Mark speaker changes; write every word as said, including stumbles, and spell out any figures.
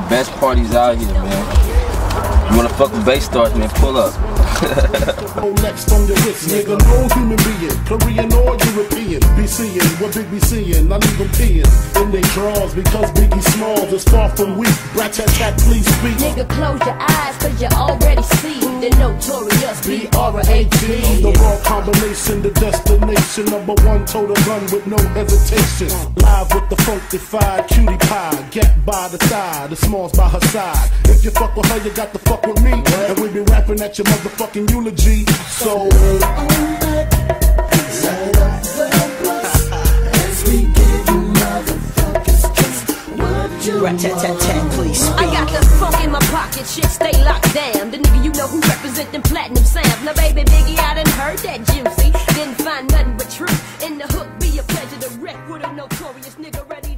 Speaker 1: best parties out here, man. You wanna fuck with Bay Stars, man? Pull up.
Speaker 2: Next on your wrist, nigga, no human being, Korean or European, be seeing what Big be seeing. I leave them peeing in they drawers because Biggie Smalls is far from weak. Rat tat tat, please speak.
Speaker 3: Nigga, close your eyes, cause you already see the notorious B R A T.
Speaker 2: The raw combination, the destination, number one total gun with no hesitation. Live with the funkified cutie pie, get by the side, the Smalls by her side. If you fuck with her, you got to fuck with me, and we be rapping at your motherfucking eulogy. So
Speaker 4: Rat-tat-tat-tat, please speak.
Speaker 3: I got the funk in my pocket, shit stay locked down. The nigga you know who represent them platinum sound. Now baby Biggie, I done heard that juicy. Didn't find nothing but truth in the hook. Be a pleasure to wreck with a notorious nigga ready.